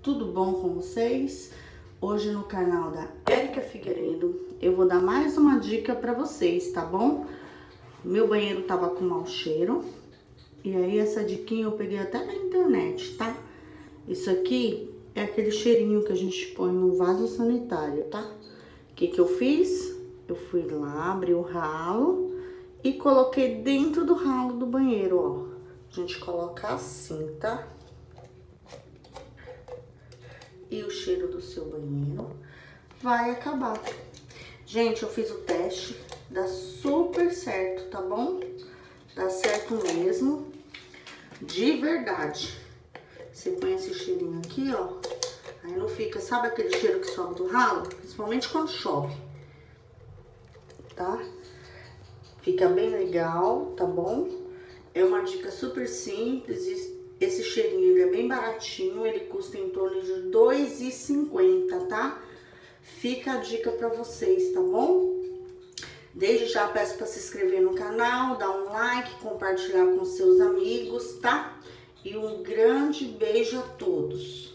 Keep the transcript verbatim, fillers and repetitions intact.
tudo bom com vocês? Hoje no canal da Érica Figueiredo eu vou dar mais uma dica pra vocês, tá bom? Meu banheiro tava com mau cheiro e aí essa diquinha eu peguei até na internet, tá? Isso aqui é aquele cheirinho que a gente põe no vaso sanitário, tá? O que que eu fiz? Eu fui lá, abri o ralo e coloquei dentro do ralo do banheiro, ó. A gente coloca assim, tá? E o cheiro do seu banheiro vai acabar. Gente, eu fiz o teste, dá super certo, tá bom? Dá certo mesmo, de verdade. Você põe esse cheirinho aqui, ó, aí não fica, sabe aquele cheiro que sobe do ralo? Principalmente quando chove, tá? Fica bem legal, tá bom? É uma dica super simples, esse cheirinho ele é bem baratinho, ele custa em torno de dois reais e cinquenta centavos, tá? Fica a dica pra vocês, tá bom? Desde já peço pra se inscrever no canal, dar um like, compartilhar com seus amigos, tá? E um grande beijo a todos!